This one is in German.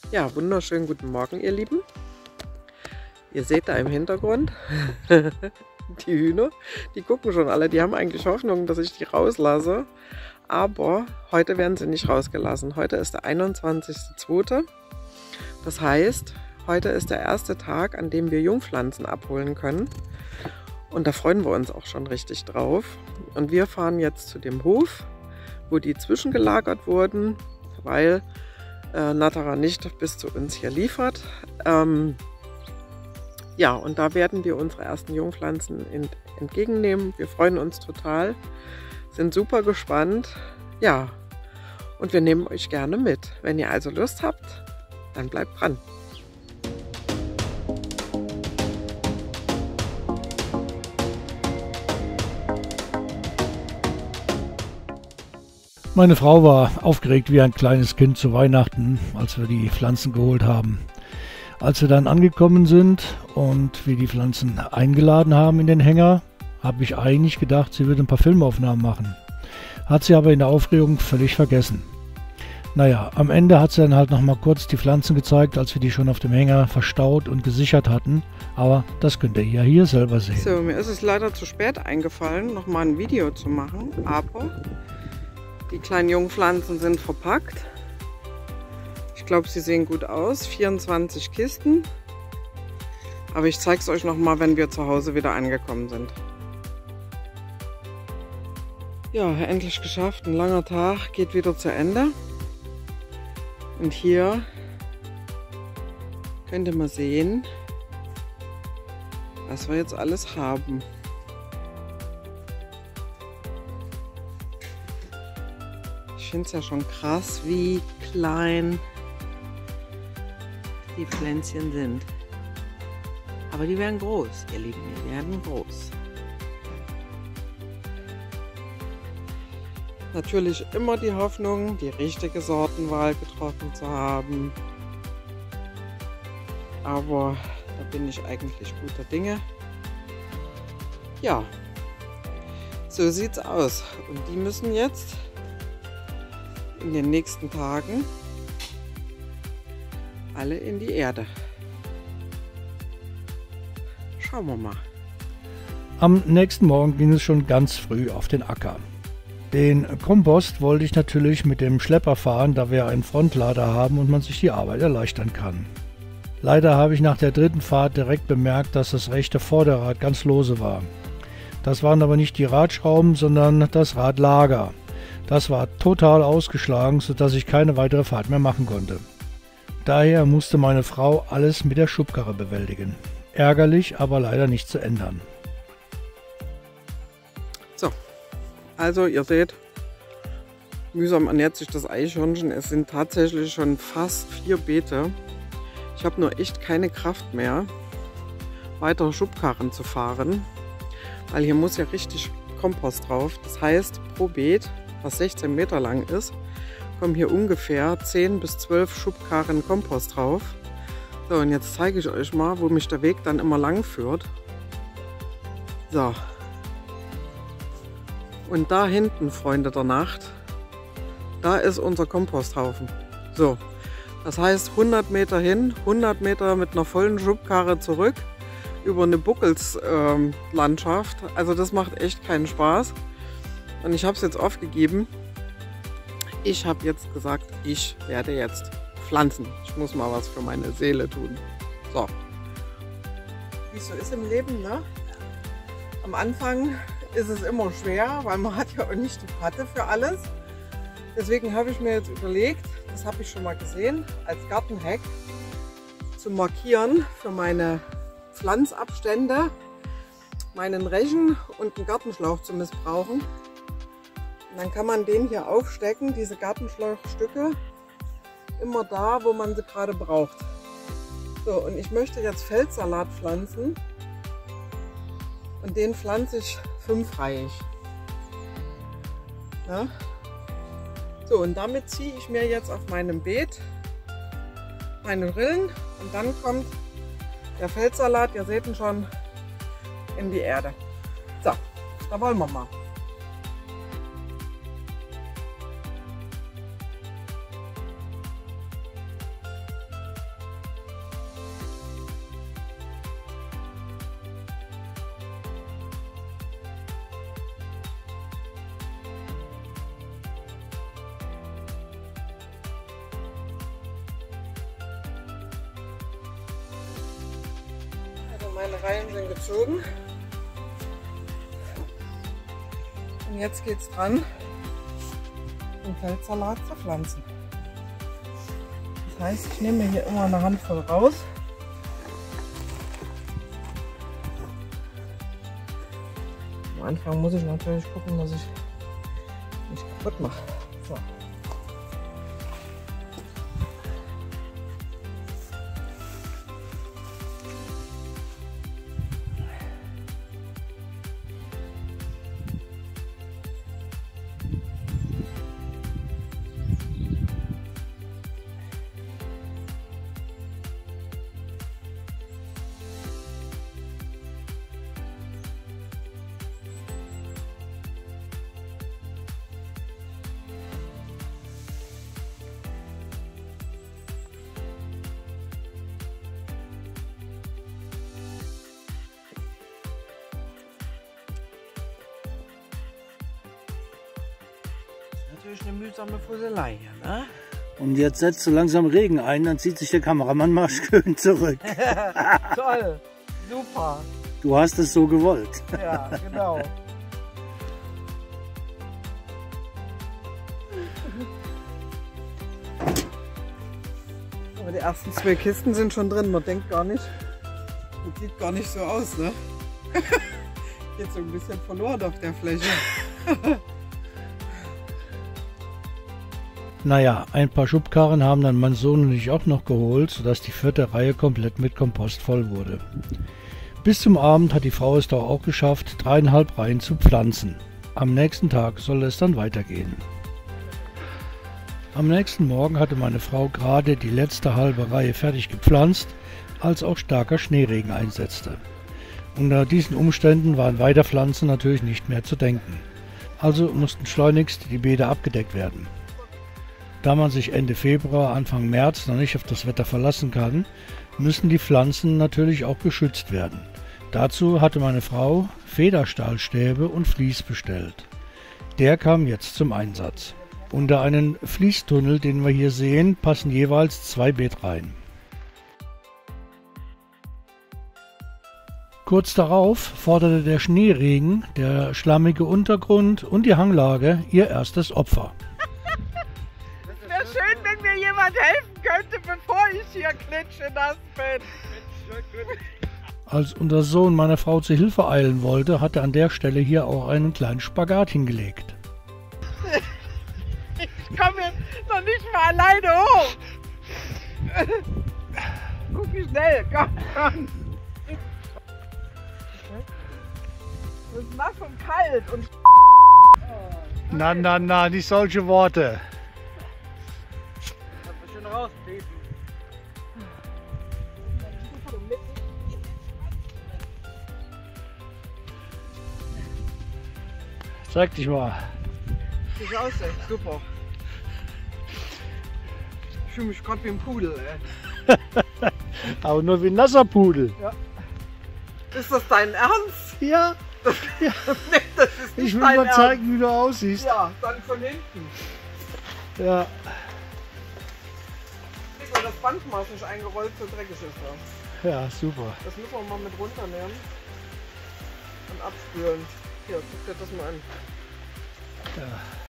Ja, wunderschönen guten Morgen, ihr Lieben. Ihr seht da im Hintergrund die Hühner, die gucken schon alle. Die haben eigentlich Hoffnung, dass ich die rauslasse. Aber heute werden sie nicht rausgelassen. Heute ist der 21.02. Das heißt, heute ist der erste Tag, an dem wir Jungpflanzen abholen können. Und da freuen wir uns auch schon richtig drauf. Und wir fahren jetzt zu dem Hof, wo die zwischengelagert wurden, weil Natara nicht bis zu uns hier liefert. Ja, und da werden wir unsere ersten Jungpflanzen entgegennehmen. Wir freuen uns total, sind super gespannt. Ja, und wir nehmen euch gerne mit. Wenn ihr also Lust habt, dann bleibt dran. Meine Frau war aufgeregt wie ein kleines Kind zu Weihnachten, als wir die Pflanzen geholt haben. Als wir dann angekommen sind und wir die Pflanzen eingeladen haben in den Hänger, habe ich eigentlich gedacht, sie würde ein paar Filmaufnahmen machen. Hat sie aber in der Aufregung völlig vergessen. Naja, am Ende hat sie dann halt nochmal kurz die Pflanzen gezeigt, als wir die schon auf dem Hänger verstaut und gesichert hatten. Aber das könnt ihr ja hier selber sehen. So, mir ist es leider zu spät eingefallen, nochmal ein Video zu machen, aber die kleinen Jungpflanzen sind verpackt. Ich glaube, sie sehen gut aus. 24 Kisten. Aber ich zeige es euch nochmal, wenn wir zu Hause wieder angekommen sind. Ja, endlich geschafft. Ein langer Tag geht wieder zu Ende. Und hier könnt ihr mal sehen, was wir jetzt alles haben. Ich finde es ja schon krass, wie klein die Pflänzchen sind. Aber die werden groß, ihr Lieben, die werden groß. Natürlich immer die Hoffnung, die richtige Sortenwahl getroffen zu haben. Aber da bin ich eigentlich guter Dinge. Ja, so sieht's aus. Und die müssen jetzt in den nächsten Tagen alle in die Erde. Schauen wir mal. Am nächsten Morgen ging es schon ganz früh auf den Acker. Den Kompost wollte ich natürlich mit dem Schlepper fahren, da wir einen Frontlader haben und man sich die Arbeit erleichtern kann. Leider habe ich nach der dritten Fahrt direkt bemerkt, dass das rechte Vorderrad ganz lose war. Das waren aber nicht die Radschrauben, sondern das Radlager. Das war total ausgeschlagen, sodass ich keine weitere Fahrt mehr machen konnte. Daher musste meine Frau alles mit der Schubkarre bewältigen. Ärgerlich, aber leider nicht zu ändern. So, also ihr seht, mühsam ernährt sich das Eichhörnchen. Es sind tatsächlich schon fast 4 Beete. Ich habe nur echt keine Kraft mehr, weitere Schubkarren zu fahren, weil hier muss ja richtig Kompost drauf. Das heißt, pro Beet, was 16 Meter lang ist, kommen hier ungefähr 10 bis 12 Schubkarren Kompost drauf. So, und jetzt zeige ich euch mal, wo mich der Weg dann immer lang führt. So. Und da hinten, Freunde der Nacht, da ist unser Komposthaufen. So, das heißt 100 Meter hin, 100 Meter mit einer vollen Schubkarre zurück über eine Buckelslandschaft. Also das macht echt keinen Spaß. Und ich habe es jetzt aufgegeben. Ich habe jetzt gesagt, ich werde jetzt pflanzen. Ich muss mal was für meine Seele tun. So. Wie es so ist im Leben, ne? Am Anfang ist es immer schwer, weil man hat ja auch nicht die Patte für alles. Deswegen habe ich mir jetzt überlegt, das habe ich schon mal gesehen, als Gartenhack zu markieren für meine Pflanzabstände, meinen Rechen und einen Gartenschlauch zu missbrauchen. Und dann kann man den hier aufstecken, diese Gartenschlauchstücke, immer da, wo man sie gerade braucht. So, und ich möchte jetzt Feldsalat pflanzen und den pflanze ich 5-reihig. Ja? So, und damit ziehe ich mir jetzt auf meinem Beet meine Rillen und dann kommt der Feldsalat, ihr seht ihn schon, in die Erde. So, da wollen wir mal. Meine Reihen sind gezogen. Und jetzt geht es dran, den Feldsalat zu pflanzen. Das heißt, ich nehme hier immer eine Handvoll raus. Am Anfang muss ich natürlich gucken, dass ich nicht kaputt mache. So. Natürlich eine mühsame Fusselei hier, ne? Und jetzt setzt so langsam Regen ein, dann zieht sich der Kameramann mal schön zurück. Toll, super. Du hast es so gewollt. Ja, genau. Aber die ersten 2 Kisten sind schon drin, man denkt gar nicht, das sieht gar nicht so aus, ne? Geht so ein bisschen verloren auf der Fläche. Naja, ein paar Schubkarren haben dann mein Sohn und ich auch noch geholt, sodass die 4. Reihe komplett mit Kompost voll wurde. Bis zum Abend hat die Frau es doch auch geschafft, 3,5 Reihen zu pflanzen. Am nächsten Tag soll es dann weitergehen. Am nächsten Morgen hatte meine Frau gerade die letzte halbe Reihe fertig gepflanzt, als auch starker Schneeregen einsetzte. Unter diesen Umständen war an Weiterpflanzen natürlich nicht mehr zu denken. Also mussten schleunigst die Beete abgedeckt werden. Da man sich Ende Februar, Anfang März noch nicht auf das Wetter verlassen kann, müssen die Pflanzen natürlich auch geschützt werden. Dazu hatte meine Frau Federstahlstäbe und Vlies bestellt. Der kam jetzt zum Einsatz. Unter einen Fließtunnel, den wir hier sehen, passen jeweils 2 Beetreihen. Kurz darauf forderte der Schneeregen, der schlammige Untergrund und die Hanglage ihr erstes Opfer. Wäre schön, wenn mir jemand helfen könnte, bevor ich hier klitschenass bin. Als unser Sohn meiner Frau zu Hilfe eilen wollte, hat er an der Stelle hier auch einen kleinen Spagat hingelegt. Ich komme noch nicht mal alleine hoch. Guck wie schnell, komm. Es ist nass und kalt und... Na, nicht solche Worte. Schön raustreten. Zeig dich mal. Sieht aus, ey. Super. Ich fühle mich gerade wie ein Pudel, ey. Aber nur wie ein nasser Pudel. Ja. Ist das dein Ernst? Ja. Nee, das ist nicht Ich will dein mal Ernst. zeigen, wie du aussiehst. Ja, dann von hinten. Ja. Guck mal, das Bandmaß nicht eingerollt, so dreckig ist das. Ja, super. Das müssen wir mal mit runternehmen und abspülen. Hier, guck dir das mal an. Ja.